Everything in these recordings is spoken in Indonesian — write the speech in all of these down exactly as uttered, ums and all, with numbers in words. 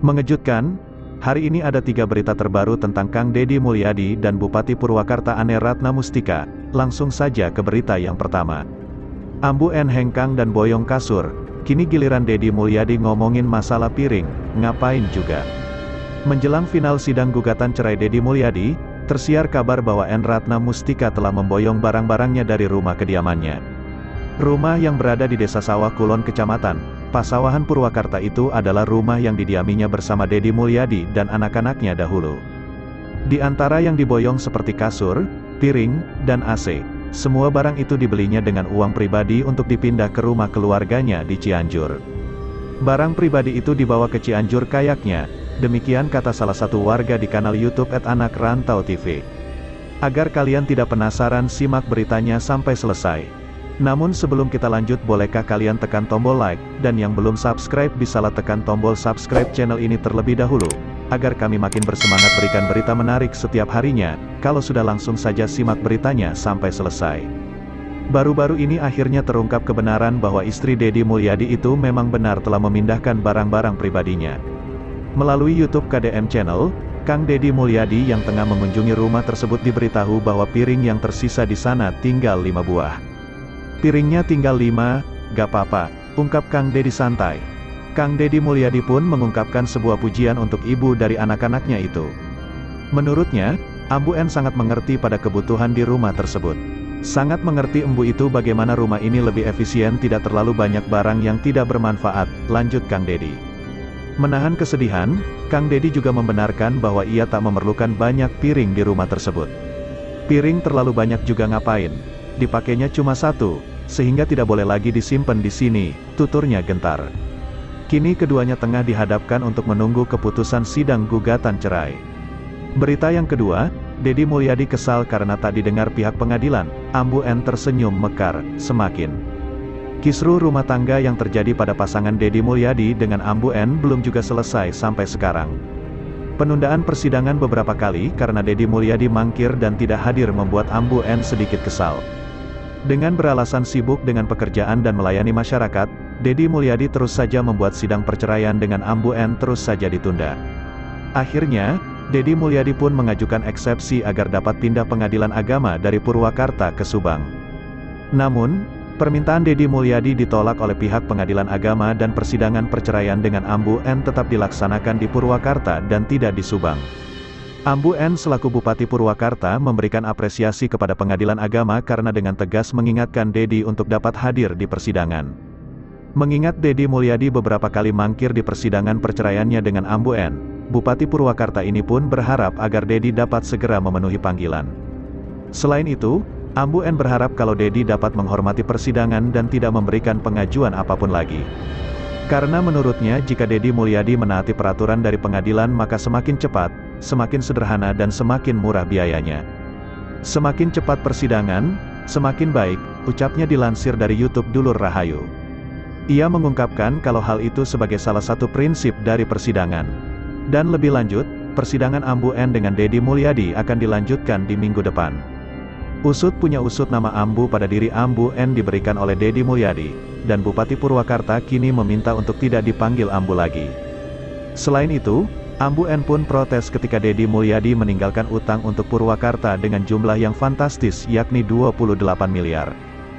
Mengejutkan, hari ini ada tiga berita terbaru tentang Kang Deddy Mulyadi dan Bupati Purwakarta Ane Ratna Mustika. Langsung saja ke berita yang pertama. Ambu en hengkang dan boyong kasur, kini giliran Deddy Mulyadi ngomongin masalah piring, ngapain juga. Menjelang final sidang gugatan cerai Deddy Mulyadi, tersiar kabar bahwa Ane Ratna Mustika telah memboyong barang-barangnya dari rumah kediamannya. Rumah yang berada di Desa Sawah Kulon Kecamatan Pasawahan Purwakarta itu adalah rumah yang didiaminya bersama Deddy Mulyadi dan anak-anaknya dahulu. Di antara yang diboyong seperti kasur, piring, dan A C, semua barang itu dibelinya dengan uang pribadi untuk dipindah ke rumah keluarganya di Cianjur. Barang pribadi itu dibawa ke Cianjur kayaknya, demikian kata salah satu warga di kanal YouTube et anak rantau T V. Agar kalian tidak penasaran, simak beritanya sampai selesai. Namun sebelum kita lanjut, bolehkah kalian tekan tombol like, dan yang belum subscribe bisalah tekan tombol subscribe channel ini terlebih dahulu, agar kami makin bersemangat berikan berita menarik setiap harinya. Kalau sudah, langsung saja simak beritanya sampai selesai. Baru-baru ini akhirnya terungkap kebenaran bahwa istri Deddy Mulyadi itu memang benar telah memindahkan barang-barang pribadinya. Melalui YouTube K D M Channel, Kang Deddy Mulyadi yang tengah mengunjungi rumah tersebut diberitahu bahwa piring yang tersisa di sana tinggal lima buah. Piringnya tinggal lima, gak apa-apa, ungkap Kang Deddy santai. Kang Deddy Mulyadi pun mengungkapkan sebuah pujian untuk ibu dari anak-anaknya itu. Menurutnya, Ambu En sangat mengerti pada kebutuhan di rumah tersebut. Sangat mengerti Embu itu bagaimana rumah ini lebih efisien, tidak terlalu banyak barang yang tidak bermanfaat, lanjut Kang Deddy. Menahan kesedihan, Kang Deddy juga membenarkan bahwa ia tak memerlukan banyak piring di rumah tersebut. Piring terlalu banyak juga ngapain? Dipakainya cuma satu, sehingga tidak boleh lagi disimpan di sini, tuturnya gentar. Kini keduanya tengah dihadapkan untuk menunggu keputusan sidang gugatan cerai. Berita yang kedua, Deddy Mulyadi kesal karena tak didengar pihak pengadilan. Ambu En tersenyum mekar, semakin. Kisruh rumah tangga yang terjadi pada pasangan Deddy Mulyadi dengan Ambu En belum juga selesai sampai sekarang. Penundaan persidangan beberapa kali karena Deddy Mulyadi mangkir dan tidak hadir membuat Ambu En sedikit kesal. Dengan beralasan sibuk dengan pekerjaan dan melayani masyarakat, Deddy Mulyadi terus saja membuat sidang perceraian dengan Ambu En terus saja ditunda. Akhirnya, Deddy Mulyadi pun mengajukan eksepsi agar dapat pindah pengadilan agama dari Purwakarta ke Subang. Namun, permintaan Deddy Mulyadi ditolak oleh pihak pengadilan agama dan persidangan perceraian dengan Ambu En tetap dilaksanakan di Purwakarta dan tidak di Subang. Ambu En selaku Bupati Purwakarta memberikan apresiasi kepada pengadilan agama karena dengan tegas mengingatkan Deddy untuk dapat hadir di persidangan. Mengingat Deddy Mulyadi beberapa kali mangkir di persidangan perceraiannya dengan Ambu En, Bupati Purwakarta ini pun berharap agar Deddy dapat segera memenuhi panggilan. Selain itu, Ambu En berharap kalau Deddy dapat menghormati persidangan dan tidak memberikan pengajuan apapun lagi. Karena menurutnya jika Deddy Mulyadi menaati peraturan dari pengadilan maka semakin cepat, semakin sederhana dan semakin murah biayanya. Semakin cepat persidangan, semakin baik, ucapnya dilansir dari YouTube Dulur Rahayu. Ia mengungkapkan kalau hal itu sebagai salah satu prinsip dari persidangan. Dan lebih lanjut, persidangan Ambu En dengan Deddy Mulyadi akan dilanjutkan di minggu depan. Usut punya usut, nama Ambu pada diri Ambu En diberikan oleh Deddy Mulyadi, dan Bupati Purwakarta kini meminta untuk tidak dipanggil Ambu lagi. Selain itu, Ambu En pun protes ketika Deddy Mulyadi meninggalkan utang untuk Purwakarta dengan jumlah yang fantastis yakni dua puluh delapan miliar.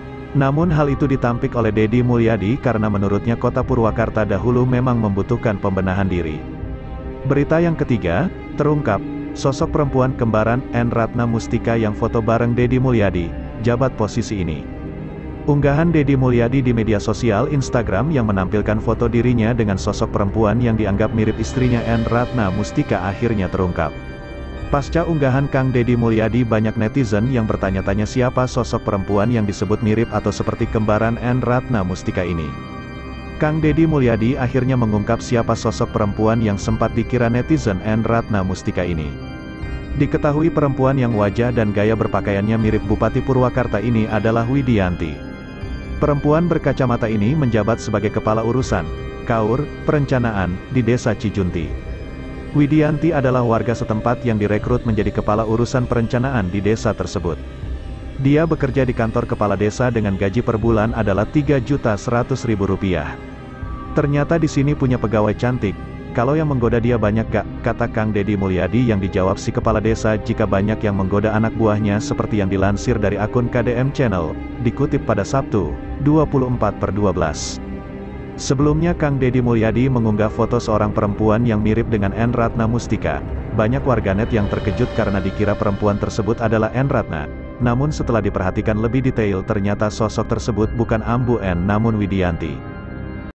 Namun hal itu ditampik oleh Deddy Mulyadi karena menurutnya kota Purwakarta dahulu memang membutuhkan pembenahan diri. Berita yang ketiga, terungkap, sosok perempuan kembaran Ane Ratna Mustika yang foto bareng Deddy Mulyadi, jabat posisi ini. Unggahan Deddy Mulyadi di media sosial Instagram yang menampilkan foto dirinya dengan sosok perempuan yang dianggap mirip istrinya Ane Ratna Mustika akhirnya terungkap. Pasca unggahan Kang Deddy Mulyadi, banyak netizen yang bertanya-tanya siapa sosok perempuan yang disebut mirip atau seperti kembaran Ane Ratna Mustika ini. Kang Deddy Mulyadi akhirnya mengungkap siapa sosok perempuan yang sempat dikira netizen Ane Ratna Mustika ini. Diketahui perempuan yang wajah dan gaya berpakaiannya mirip Bupati Purwakarta ini adalah Widianti. Perempuan berkacamata ini menjabat sebagai Kepala Urusan Kaur Perencanaan di Desa Cijunti. Widianti adalah warga setempat yang direkrut menjadi Kepala Urusan Perencanaan di desa tersebut. Dia bekerja di kantor kepala desa dengan gaji per bulan adalah tiga juta seratus ribu rupiah. Ternyata di sini punya pegawai cantik, Kalau yang menggoda dia banyak gak? Kata Kang Deddy Mulyadi yang dijawab si kepala desa jika banyak yang menggoda anak buahnya seperti yang dilansir dari akun K D M Channel, dikutip pada Sabtu, dua puluh empat per dua belas. Sebelumnya Kang Deddy Mulyadi mengunggah foto seorang perempuan yang mirip dengan N. Ratna Mustika. Banyak warganet yang terkejut karena dikira perempuan tersebut adalah N. Ratna. Namun setelah diperhatikan lebih detail ternyata sosok tersebut bukan Ambu N namun Widianti.